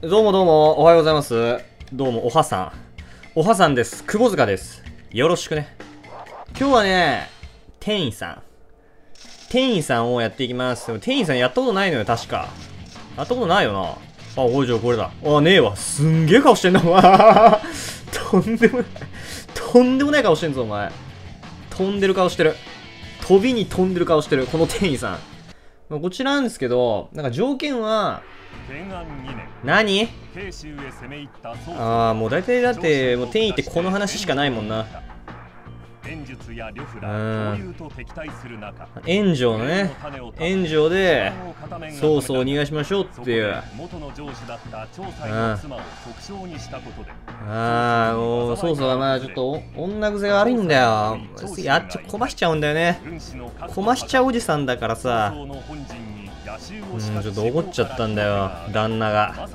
どうもどうも、おはようございます。どうも、おはさん。おはさんです。窪塚です。よろしくね。今日はね、店員さんをやっていきます。でも店員さんやったことないのよ、確か。やったことないよな。あ、おい、じゃあこれだ。あ、ねえわ。すんげえ顔してんな、お前。とんでもない。とんでもない顔してんぞ、お前。飛んでる顔してる。飛びに飛んでる顔してる、この店員さん。まあ、こちらなんですけど、なんか条件は、何？ああ、もう大体だって、もう転移ってこの話しかないもんな。炎上のね、炎上で、そうそうお願いしましょうっていう。ああ、もう、そうそう、まあちょっと、女癖が悪いんだよ。こばしちゃうんだよね。こばしちゃうおじさんだからさ。ちょっと怒っちゃったんだよ、旦那が。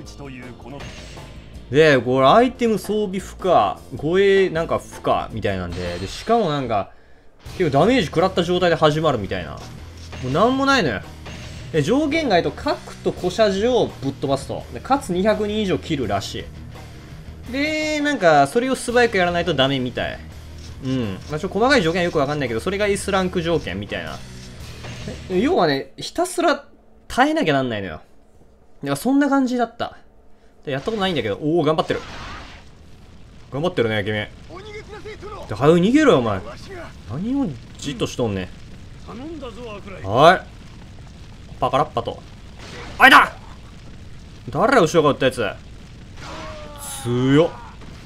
で、これアイテム装備負荷、護衛なんか負荷みたいなんで、しかもなんか、結構ダメージ食らった状態で始まるみたいな。もうなんもないのよ。で、上限外と核と小射銃をぶっ飛ばすと。で、かつ200人以上切るらしい。で、なんか、それを素早くやらないとダメみたい。うん。まあ、細かい条件はよくわかんないけど、それが S ランク条件みたいな。要はね、ひたすら耐えなきゃなんないのよ。だからそんな感じだった。でやったことないんだけど、おお、頑張ってる。頑張ってるね、君。で、早く逃げろよ、お前。何をじっとしとんねん。はい。パカラッパと。あいだ！誰が後ろから撃ったやつ？強っ。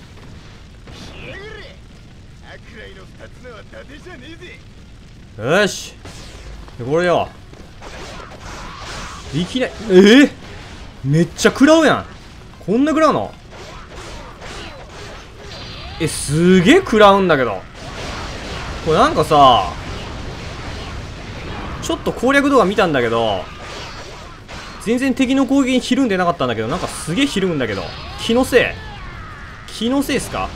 よし。これよ。いきなり、めっちゃ食らうやん。こんな食らうの？すげえ食らうんだけど。これなんかさ、ちょっと攻略動画見たんだけど、全然敵の攻撃にひるんでなかったんだけど、なんかすげえひるむんだけど。気のせいっすか？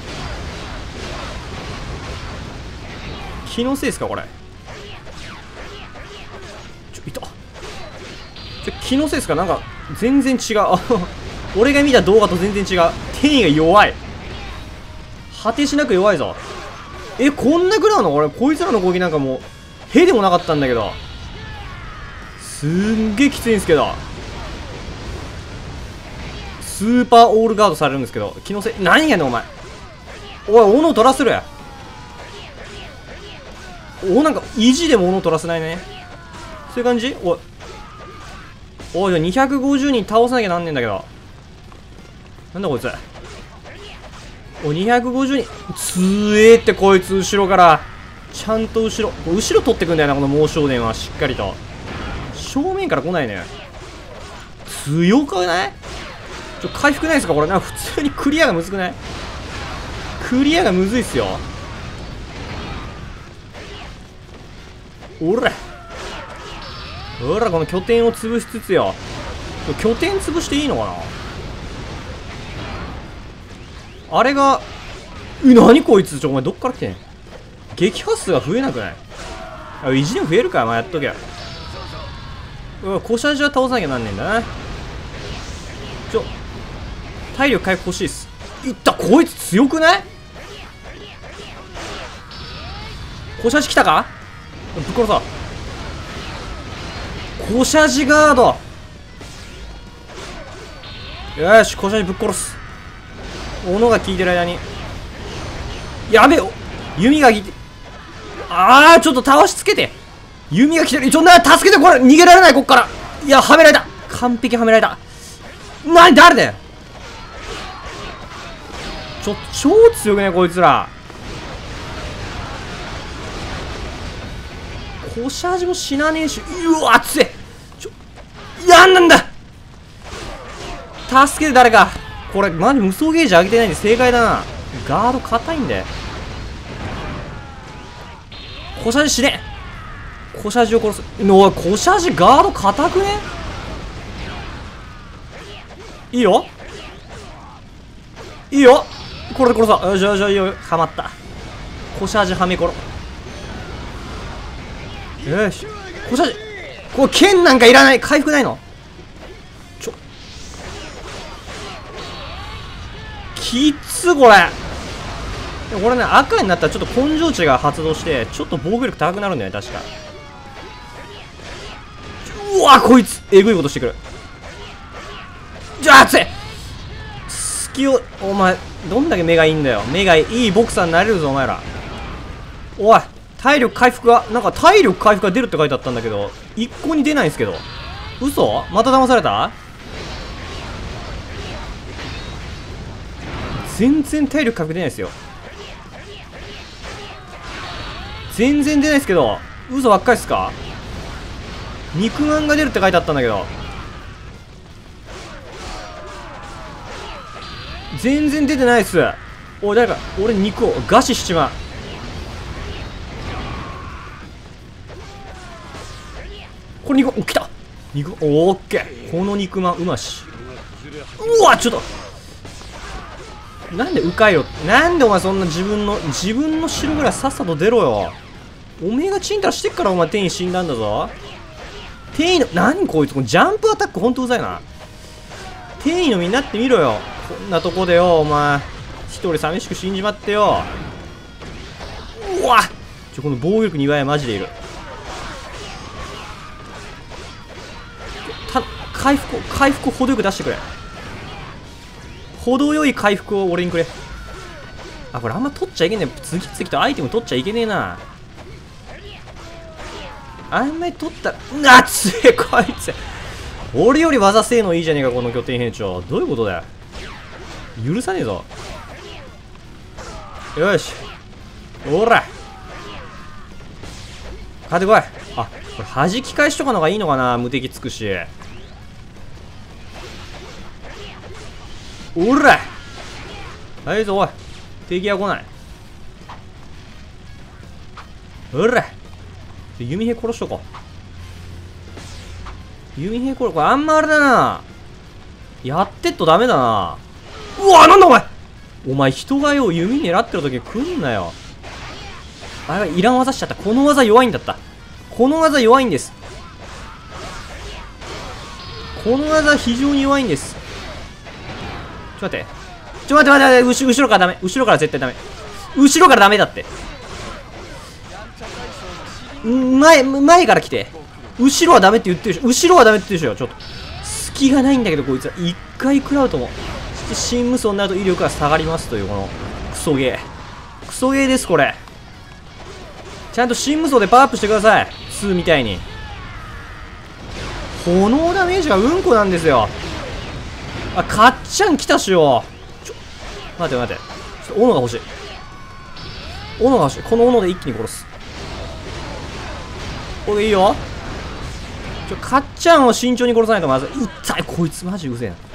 気のせいっすかこれ。いた。気のせいっすか？なんか全然違う。俺が見た動画と全然違う。転移が弱い。果てしなく弱いぞ。こんな食らうの？俺こいつらの攻撃なんかもうへでもなかったんだけど、すんげえきついんですけど、スーパーオールガードされるんですけど、気のせい。何やねんお前。おい、斧取らせるや。なんか意地でも斧取らせないね。そういう感じ？おい、じゃあ250人倒さなきゃなんねんだけど。なんだこいつ。250人。強えってこいつ、後ろから。ちゃんと後ろ取ってくんだよな、この猛将伝は。しっかりと。正面から来ないね。強くない？回復ないですかこれ。なんか普通にクリアがむずくない？クリアがむずいっすよ。おらこの拠点を潰しつつよ。拠点潰していいのかなあれが。何こいつ。お前どっから来てん？撃破数が増えなくない？意地でも増えるか。まあ、やっとけ。小射銃は倒さなきゃなんねんだな。体力回復欲しいっす。いった。こいつ強くない？小射銃来たか？ぶっ殺そう。小射銃ガード。よし、小射銃ぶっ殺す。斧が効いてる間に。やべえ、弓が効いて。ちょっと倒しつけて。弓が来てる。助けて。これ逃げられない。こっから。いや、はめられた。完璧はめられた。誰だよ。超強くねこいつら。小射銃も死なねえし。うわ、熱い。なんだ。助けて誰か。これマジ無双ゲージ上げてないんで正解だな。ガード硬いんで。小射銃死ね。小射銃を殺す。おい、小射銃ガード硬くね？いいよこれで殺そう。じゃあいいよ。はまった。小射銃はめころ。よし。小射銃。これ剣なんかいらない。回復ないの？ きつこれ。でもこれね、赤になったらちょっと根性値が発動してちょっと防御力高くなるんだよね確か。うわこいつえぐいことしてくる。じゃあ熱い隙を。お前どんだけ目がいいんだよ。目がいいボクサーになれるぞお前ら。おい体力回復がなんか体力回復が出るって書いてあったんだけど一向に出ないんですけど。嘘。また騙された。全然体力回復出ないですよ。全然出ないですけど嘘ばっかりっすか。肉眼が出るって書いてあったんだけど全然出てないっす。おい誰か俺肉を餓死しちまう。これ肉、お、来た肉、オーケー。この肉まんうまし。うわちょっとなんで迂回路。なんでお前そんな自分の城ぐらいさっさと出ろよ。おめえがチンタラしてっからお前天意死んだんだぞ。天意の何こいつこのジャンプアタックほんとうざいな。天意の身になってみろよ。こんなとこでよお前一人寂しく死んじまってよ。うわこの防御力2倍はマジでいる。回復を程よく出してくれ。程よい回復を俺にくれ。あこれあんま取っちゃいけねえ。次々とアイテム取っちゃいけねえな。あんまり取ったら熱いこいつ。俺より技性能いいじゃねえかこの拠点兵長。どういうことだよ。許さねえぞ。よしおら勝ってこい。あこれ弾き返しとかの方がいいのかな。無敵つくし。おらはいぞおい敵は来ない。おら弓兵殺しとこう。弓兵これあんまあれだな。やってっとダメだな。うわなんだお前人がよ弓狙ってる時来んなよ。あれいらん技しちゃった。この技弱いんだった。この技弱いんです。この技非常に弱いんです。ちょっと待って後ろからダメ。後ろから絶対ダメ。後ろからダメだって。前から来て。後ろはダメって言ってるでしょ。後ろはダメって言ってるでしょ。ちょっと隙がないんだけどこいつは一回食らうとも。そして新無双になると威力が下がりますというこのクソゲーですこれ。ちゃんと新無双でパワーアップしてください。2みたいに炎ダメージがうんこなんですよ。あかっちゃん来たしよ。待て斧が欲しい。この斧で一気に殺す。これいいよ。かっちゃんを慎重に殺さないとまずい。痛いこいつマジうぜえな。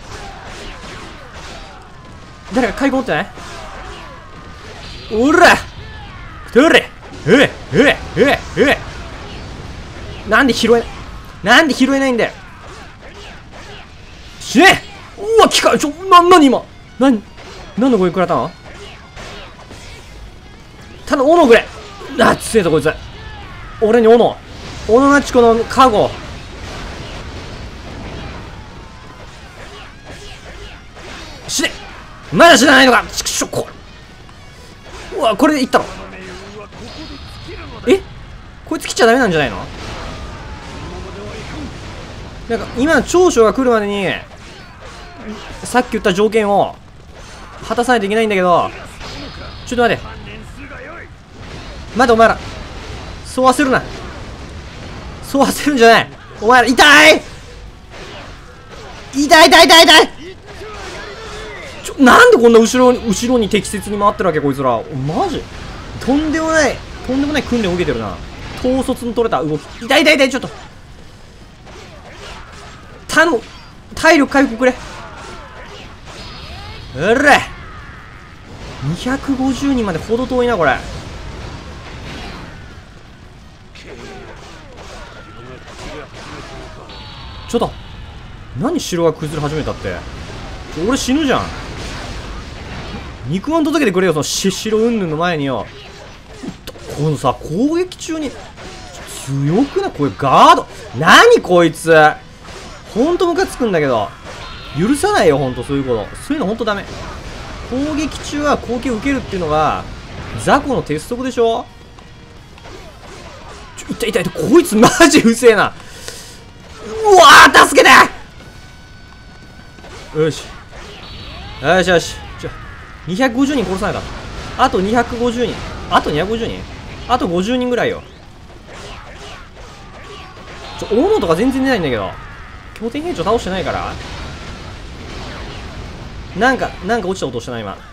誰か回復持ってない。おら取れなんで拾えないんだよ。死ね。うわ機械何今何の声食らったの。ただ斧くれ。あっつえぞこいつ。俺に斧なちこのカゴ。死ね。まだ死なないのか。ちくしょこうわこれでいったの。えこいつ来ちゃダメなんじゃないの。なんか今の長所が来るまでにさっき言った条件を果たさないといけないんだけど。ちょっと待てお前らそう焦るな。そう焦るんじゃない。お前ら痛いなんでこんな後ろに適切に回ってるわけこいつら。マジとんでもない訓練を受けてるな。統率の取れた動き。痛いちょっと頼む。体力回復くれ。うら250人までほど遠いなこれ。ちょっと何城が崩れ始めたって。俺死ぬじゃん。肉眼届けてくれよその城云々の前によ。このさ攻撃中に強くないこれガード。何こいつほんとムカつくんだけど許さないよほんと。そういうのほんとダメ。 攻撃中は攻撃を受けるっていうのが雑魚の鉄則でしょ。痛い痛い痛い、こいつマジうせえな。うわー、助けて。よしよしよし、250人殺さないか。あと250人、あと250人、あと50人ぐらいよ。斧とか全然出ないんだけど、拠点兵長倒してないから。なんか落ちた音したな今。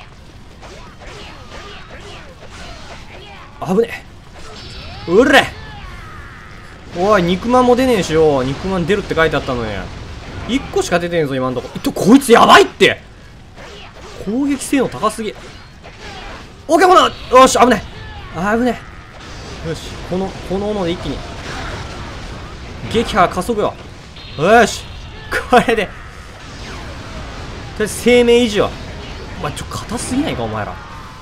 危ねえ。うれ、おい、肉まんも出ねえしよ。肉まん出るって書いてあったのに1個しか出てねえぞ今んとこ。こいつやばいって。攻撃性能高すぎ。オッケー、よし、危ねえ危ねえ。よし、この斧で一気に撃破加速よ。よし、これで生命維持よ。お前硬すぎないかお前ら。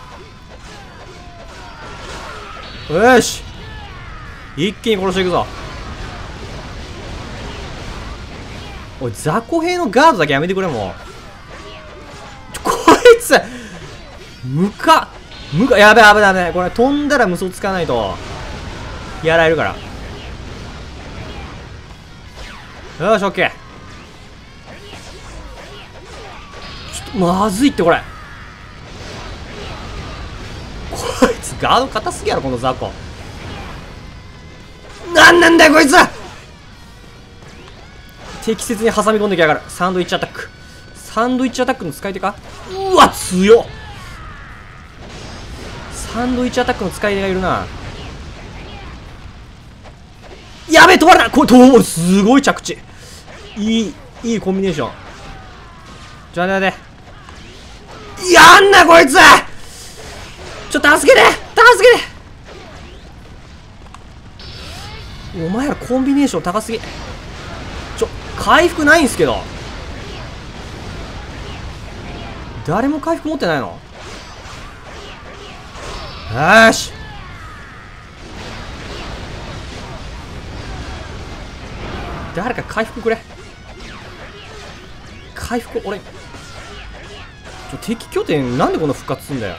よし、一気に殺していくぞ。おい、雑魚兵のガードだけやめてくれ。もうこいつやべえ危ない危ない。これ飛んだら無双つかないとやられるから。よし、オッケー。ちょっとまずいって、こいつガード硬すぎやろこの雑魚。なんだよこいつ。適切に挟み込んできやがる。サンドイッチアタック。サンドイッチアタックの使い手か。うわ強っ。サンドイッチアタックの使い手がいるな。やべえ、止まるな。これすごい着地。いいコンビネーション。待て。やんなこいつ。助けて。お前らコンビネーション高すぎ。回復ないんすけど。誰も回復持ってないの。よし、誰か回復くれ。回復俺。敵拠点なんでこんな復活すんだよ。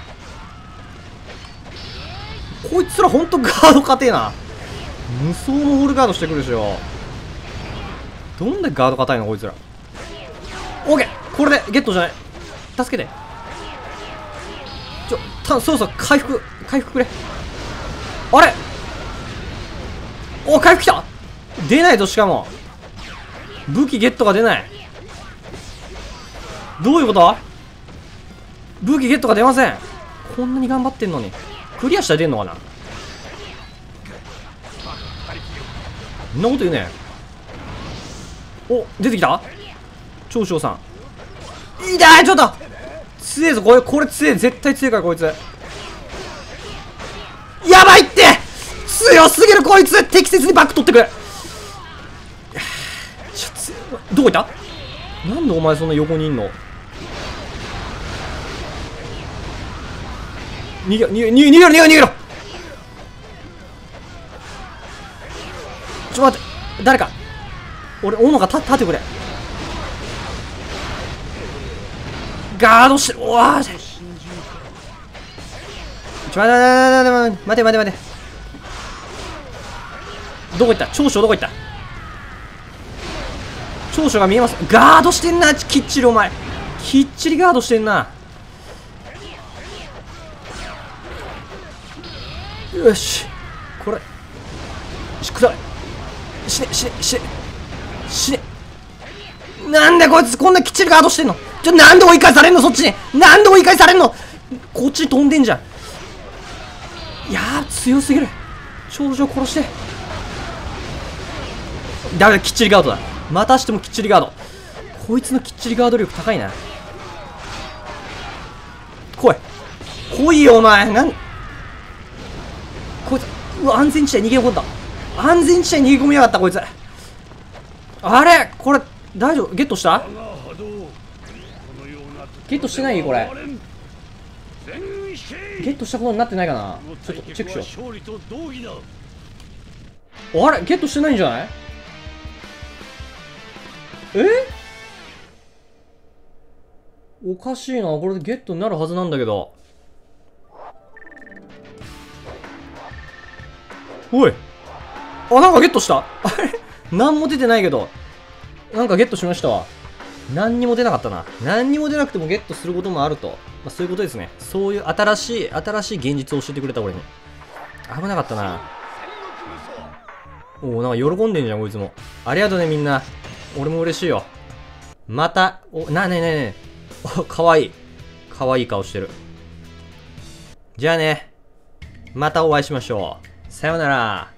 こいつらほんとガード硬えな。無双のホールガードしてくるでしょ。どんだけガード硬いのこいつら。オッケー、これでゲットじゃない。助けて。そう回復くれ。あれ、お、回復きた。出ないと。しかも武器ゲットが出ない。どういうこと。武器ゲットが出ません。こんなに頑張ってんのに。クリアしたら出んのかな。そんなこと言うね。お、出てきた長州さん。痛い、ちょっと強えぞこれ強え。絶対強いからこいつ。やばいって、強すぎるこいつ。適切にバック取ってくれ。どこいた。なんでお前そんな横にいんの。逃げろ。待って、誰か俺斧が立ってくれ。ガードしてる。おわー、待て。どこ行った。長所どこ行った。長所が見えます。ガードしてんな。きっちりお前きっちりガードしてんな。よし、これくだれ。死ね。なんでこいつこんなきっちりガードしてんの。なんで追い返されんの。そっちになんで追い返されんの。こっちに飛んでんじゃん。いやー強すぎる。長女殺して。ダメだ、きっちりガードだ。またしてもきっちりガード。こいつのきっちりガード力高いな。来いよお前。こいつ、うわ、安全地帯逃げ込んだ。安全地帯逃げ込みやがったこいつ。あれ、これ大丈夫。ゲットした。ゲットしてない。これゲットしたことになってないかな。ちょっとチェックしよう。あれ、ゲットしてないんじゃない。 おかしいな。これでゲットになるはずなんだけど。おい。あ、なんかゲットした。あれなんも出てないけど。なんかゲットしましたわ。何にも出なかったな。何にも出なくてもゲットすることもあると。まあ、そういうことですね。そういう新しい現実を教えてくれた俺に。危なかったな。おお、なんか喜んでんじゃん、こいつも。ありがとうね、みんな。俺も嬉しいよ。また、ねえねえねえ。お、かわいい。かわいい顔してる。じゃあね。またお会いしましょう。さようなら。